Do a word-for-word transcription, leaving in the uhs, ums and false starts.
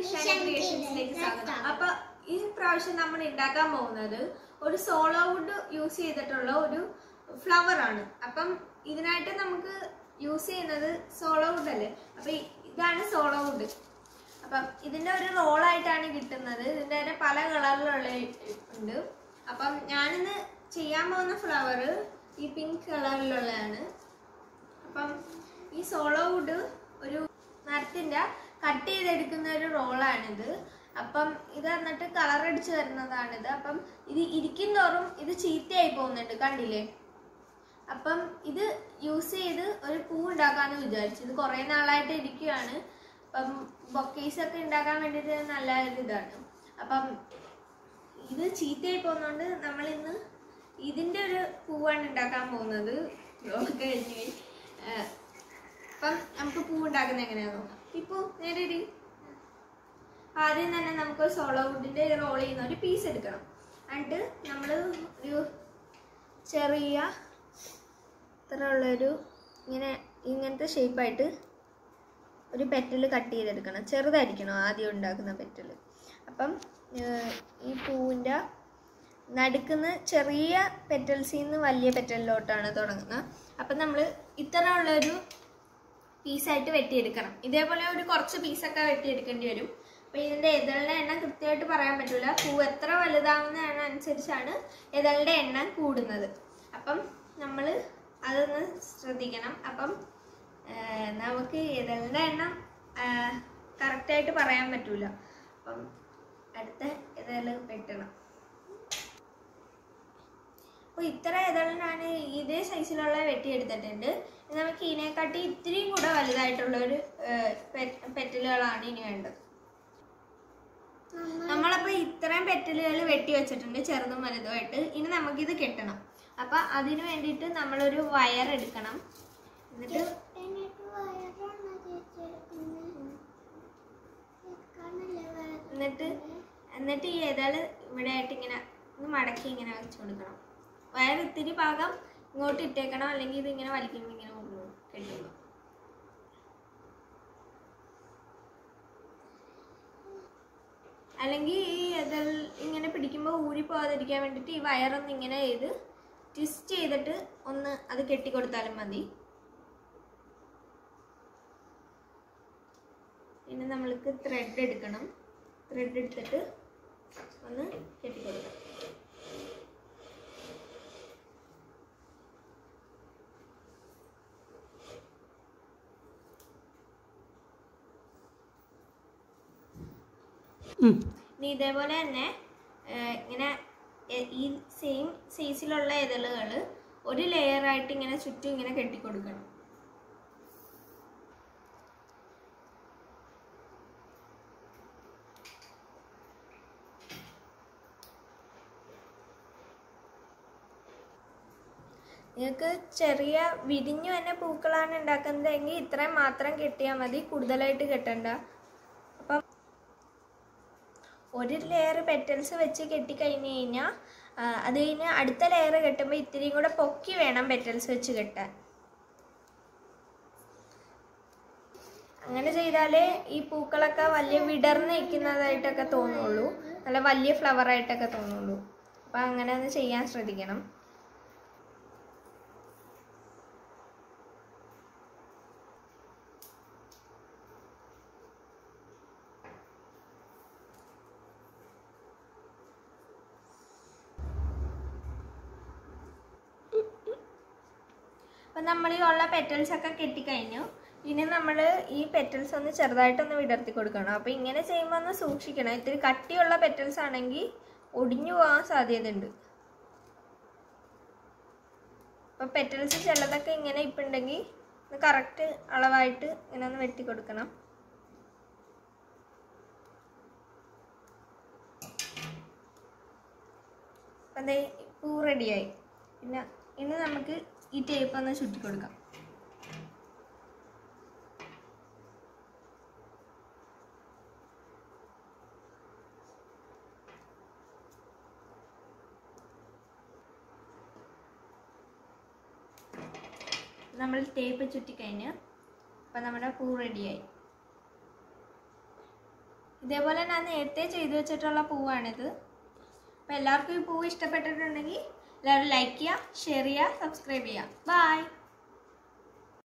ക്രിയേഷൻസിലേക്ക് സ്വാഗതം. അപ്പൊ ഈ പ്രാവശ്യം നമ്മൾ ഉണ്ടാക്കാൻ പോകുന്നത് ഒരു സോളോ വുഡ് യൂസ് ചെയ്തിട്ടുള്ള ഒരു ഫ്ലവർ ആണ്. അപ്പം ഇതിനായിട്ട് നമുക്ക് യൂസ് ചെയ്യുന്നത് സോളോ വുഡ് അല്ലേ. അപ്പൊ ഇതാണ് സോളോ വുഡ്. അപ്പം ഇതിന്റെ ഒരു റോളായിട്ടാണ് കിട്ടുന്നത്. ഇതിന്റെ തന്നെ പല കളറിലുള്ള ഉണ്ട്. അപ്പം ഞാനിന്ന് ചെയ്യാൻ പോകുന്ന ഫ്ലവർ ഈ പിങ്ക് കളറിലുള്ളതാണ്. അപ്പം ഈ സോളോ വുഡ് ഒരു മരത്തിന്റെ കട്ട് ചെയ്തെടുക്കുന്ന ഒരു റോളാണിത്. അപ്പം ഇത് എന്നിട്ട് കളർ അടിച്ച് വരുന്നതാണിത്. അപ്പം ഇത് ഇരിക്കും തോറും ഇത് ചീത്തയായി പോകുന്നുണ്ട്, കണ്ടില്ലേ. അപ്പം ഇത് യൂസ് ചെയ്ത് ഒരു പൂ ഉണ്ടാക്കാന്ന് വിചാരിച്ചു. ഇത് കുറെ നാളായിട്ട് ഇരിക്കുകയാണ്. അപ്പം ബൊക്കേസ് ഒക്കെ ഉണ്ടാക്കാൻ വേണ്ടിയിട്ട് നല്ല ഒരു ഇതാണ്. അപ്പം ഇത് ചീത്തയായി പോകുന്നതുകൊണ്ട് നമ്മൾ ഇന്ന് ഇതിന്റെ ഒരു പൂവാണ് ഉണ്ടാക്കാൻ പോകുന്നത്. കഴിഞ്ഞു. അപ്പം നമുക്ക് പൂ ഉണ്ടാക്കുന്നത് എങ്ങനെയാണെന്ന് നോക്കാം. ഇപ്പൊ നേരെ ആദ്യം തന്നെ നമുക്ക് സോളോ വുഡിന്റെ റോൾ ചെയ്യുന്ന ഒരു പീസ് എടുക്കണം. എന്നിട്ട് നമ്മൾ ഒരു ചെറിയ ഇത്ര ഉള്ളൊരു ഇങ്ങനെ ഇങ്ങനത്തെ ഷേപ്പായിട്ട് ഒരു പെറ്റൽ കട്ട് ചെയ്തെടുക്കണം. ചെറുതായിരിക്കണം ആദ്യം ഉണ്ടാക്കുന്ന പെറ്റൽ. അപ്പം ഈ പൂവിൻ്റെ നടുക്കുന്ന ചെറിയ പെറ്റൽസിൽ നിന്ന് വലിയ പെറ്റലിലോട്ടാണ് തുടങ്ങുന്നത്. അപ്പം നമ്മൾ ഇത്ര ഉള്ളൊരു പീസായിട്ട് വെട്ടിയെടുക്കണം. ഇതേപോലെ ഒരു കുറച്ച് പീസൊക്കെ വെട്ടിയെടുക്കേണ്ടി വരും. അപ്പം ഇതിൻ്റെ ഇതളുടെ എണ്ണം കൃത്യമായിട്ട് പറയാൻ പറ്റില്ല. പൂ എത്ര വലുതാവുന്ന അനുസരിച്ചാണ് ഇതളുടെ എണ്ണം കൂടുന്നത്. അപ്പം നമ്മൾ അതൊന്ന് ശ്രദ്ധിക്കണം. അപ്പം നമുക്ക് ഇതളുടെ എണ്ണം കറക്റ്റായിട്ട് പറയാൻ പറ്റൂല. അപ്പം അടുത്ത ഇതൾ വെട്ടണം. അപ്പോൾ ഇത്ര ഇതളിനാണ് ഇതേ സൈസിലുള്ള വെട്ടിയെടുത്തിട്ടുണ്ട്. നമുക്ക് ഇതിനെക്കാട്ടി ഇത്രയും കൂടെ വലുതായിട്ടുള്ളൊരു പെറ്റലുകളാണ് ഇനി വേണ്ടത്. നമ്മളപ്പോൾ ഇത്രയും പെറ്റലുകൾ വെട്ടി വെച്ചിട്ടുണ്ട്, ചെറുതും വലുതുമായിട്ട്. ഇനി നമുക്കിത് കെട്ടണം. അപ്പം അതിന് വേണ്ടിയിട്ട് നമ്മളൊരു വയർ എടുക്കണം. എന്നിട്ട് എന്നിട്ട് എന്നിട്ട് ഈ ഇതള് ഇവിടെ ആയിട്ട് ഇങ്ങനെ ഒന്ന് മടക്കി ഇങ്ങനെ വെച്ച് കൊടുക്കണം. വയർ ഇത്തിരി ഭാഗം ഇങ്ങോട്ട് ഇട്ടേക്കണം, അല്ലെങ്കിൽ ഇത് ഇങ്ങനെ വലിക്കുമ്പോൾ ഇങ്ങനെ കൊണ്ടുപോകും കെട്ടുമ്പോൾ. അല്ലെങ്കിൽ ഈ ഇതൾ ഇങ്ങനെ പിടിക്കുമ്പോൾ ഊരി പോകാതിരിക്കാൻ വേണ്ടിയിട്ട് ഈ വയറൊന്ന് ഇങ്ങനെ ചെയ്ത് ട്വിസ്റ്റ് ചെയ്തിട്ട് ഒന്ന് അത് കെട്ടിക്കൊടുത്താലും മതി. പിന്നെ നമ്മൾക്ക് ത്രെഡ് എടുക്കണം. ത്രെഡ് എടുത്തിട്ട് ഒന്ന് കെട്ടിക്കൊടുക്കാം. ഇനി ഇതേപോലെ തന്നെ ഇങ്ങനെ ഈ സെയിം സൈസിലുള്ള ഇതളുകൾ ഒരു ലെയറായിട്ട് ഇങ്ങനെ ചുറ്റും ഇങ്ങനെ കെട്ടിക്കൊടുക്കണം. നിങ്ങൾക്ക് ചെറിയ വിരിഞ്ഞു തന്നെ പൂക്കളാണ് ഉണ്ടാക്കുന്നതെങ്കിൽ ഇത്രയും മാത്രം കെട്ടിയാൽ മതി, കൂടുതലായിട്ട് കെട്ടണ്ട. അപ്പം ഒരു ലെയർ പെറ്റൽസ് വെച്ച് കെട്ടിക്കഴിഞ്ഞ് കഴിഞ്ഞാൽ അത് കഴിഞ്ഞ് അടുത്ത ലെയർ കെട്ടുമ്പോൾ ഇത്തിരിയും കൂടെ പൊക്കി വേണം പെറ്റൽസ് വെച്ച് കെട്ടാൻ. അങ്ങനെ ചെയ്താലേ ഈ പൂക്കളൊക്കെ വലിയ വിടർന്ന് നിൽക്കുന്നതായിട്ടൊക്കെ തോന്നുള്ളൂ, നല്ല വലിയ ഫ്ലവറായിട്ടൊക്കെ തോന്നുള്ളൂ. അപ്പം അങ്ങനെ ഒന്ന് ചെയ്യാൻ ശ്രദ്ധിക്കണം. അപ്പം നമ്മൾ ഈ ഉള്ള പെറ്റൽസ് ഒക്കെ കെട്ടിക്കഴിഞ്ഞു. ഇനി നമ്മൾ ഈ പെറ്റൽസ് ഒന്ന് ചെറുതായിട്ടൊന്ന് വിടർത്തി കൊടുക്കണം. അപ്പോൾ ഇങ്ങനെ ചെയ്യുമ്പോൾ ഒന്ന് സൂക്ഷിക്കണം. ഇത്തിരി കട്ടിയുള്ള പെറ്റൽസ് ആണെങ്കിൽ ഒടിഞ്ഞു പോകാൻ സാധ്യതയുണ്ട്. അപ്പോൾ പെറ്റൽസ് ചിലതൊക്കെ ഇങ്ങനെ ഇപ്പം ഉണ്ടെങ്കിൽ ഇത് കറക്റ്റ് അളവായിട്ട് ഇങ്ങനെ ഒന്ന് വെട്ടി കൊടുക്കണം. അപ്പം അതേ പൂ റെഡിയായി. പിന്നെ ഇനി നമുക്ക് ഈ ടേപ്പ് ഒന്ന് ചുറ്റി കൊടുക്കാം. നമ്മൾ ടേപ്പ് ചുറ്റിക്കഴിഞ്ഞ് അപ്പം നമ്മുടെ പൂ റെഡിയായി. ഇതേപോലെ ഞാൻ നേരത്തെ ചെയ്തു വെച്ചിട്ടുള്ള പൂവാണിത്. അപ്പോൾ എല്ലാവർക്കും ഈ പൂവ് ഇഷ്ടപ്പെട്ടിട്ടുണ്ടെങ്കിൽ എല്ലാവരും ലൈക്ക് ചെയ്യുക, ഷെയർ ചെയ്യുക, സബ്സ്ക്രൈബ് ചെയ്യുക. ബൈ.